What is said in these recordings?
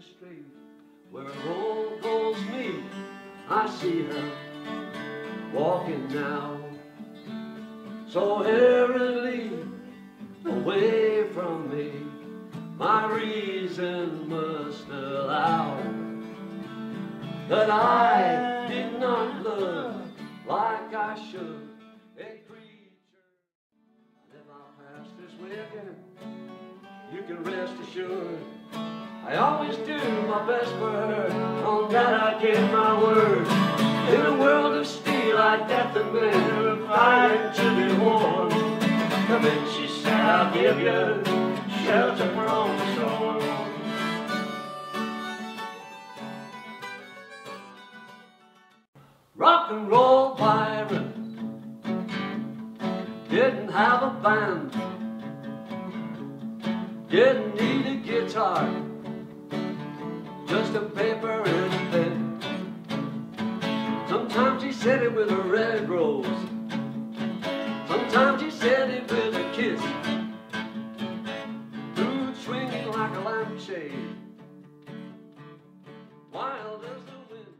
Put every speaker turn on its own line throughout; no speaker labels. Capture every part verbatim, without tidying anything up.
the street where old girls meet. I see her walking now, so hurriedly away from me. My reason must allow that I did not love like I should a creature. And if I pass this way again, you can rest assured I always do my best for her. On that I give my word. In a world of steel, like death and men are fighting to be warm. Come in, she said, I'll give you shelter from the storm. Rock and roll pirate didn't have a band, didn't need a guitar, just a paper and a pen. Sometimes he said it with a red rose, sometimes he said it with a kiss, mood swinging like a lampshade, wild as the wind.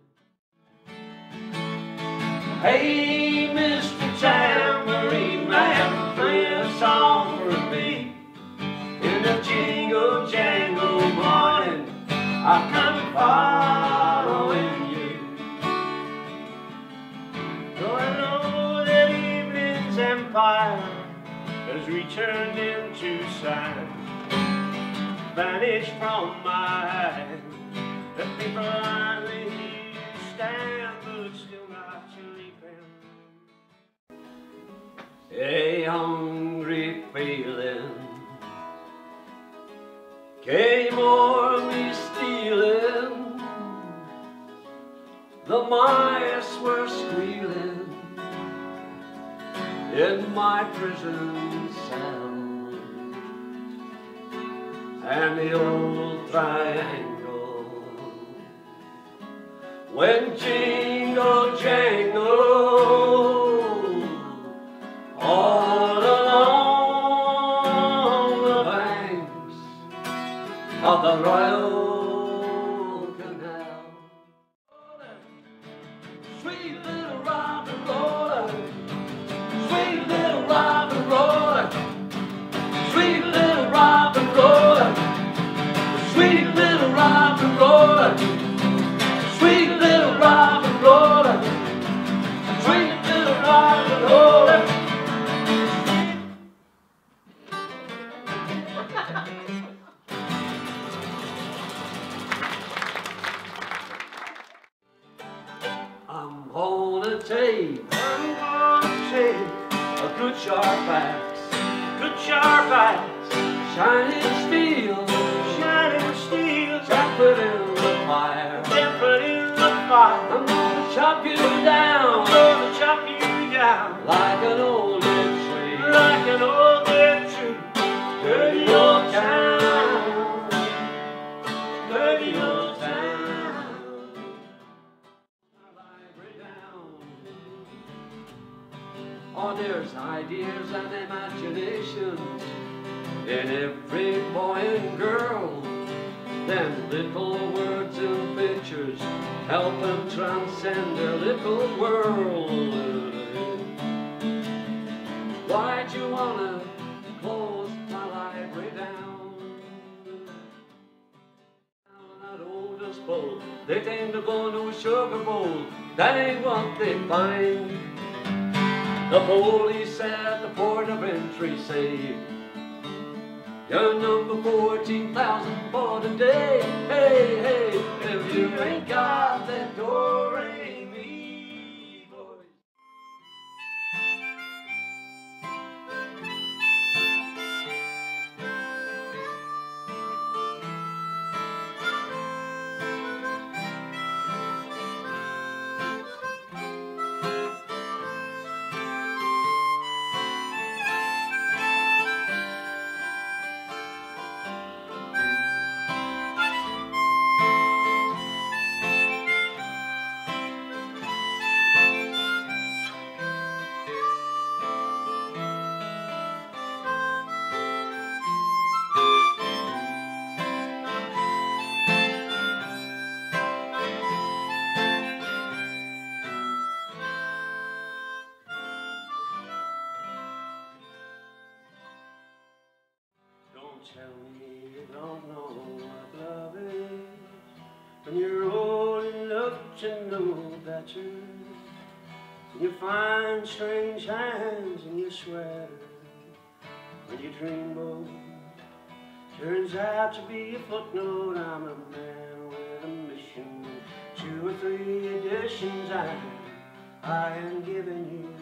Hey, Mister Tambourine Man, play a song for me. In the jingle jangle morning, I'll come following you. Though I know that evening's empire has returned into sight, vanished from my eyes, the people I leave stand, but still not sleeping. A hungry feeling came o'er me stealing, the mice were squealing in my prison cell, and the old triangle went jingle jangle all along the banks of the Royal Canal. Sweet little Robin roller, sweet little Robin roller, sweet little Robin roller, sweet little Robin roller, sweet little Robin roller, sweet little Robin roller. I'm gonna take, I'm gonna take a good sharp axe, good sharp axe, shining steel, shining steel, tempered in the fire, tempered in the fire. I'm gonna chop you down, I'm gonna chop you down, like an old dead tree, like an old dead tree. Dirty old town, dirty old town. Oh, there's ideas and imaginations in every boy and girl. Them little words and pictures help them transcend their little world. Why'd you wanna close my library down? Down that oldest bowl, they tend to go to a sugar bowl. That ain't what they find. The police at the port of entry say you're number fourteen thousand for today. Hey, hey, if you ain't got that do-re-mi voice.
letters, and you find strange hands in your sweater. When your dreamboat turns out to be a footnote, I'm a man with a mission. Two or three editions I, I am giving you.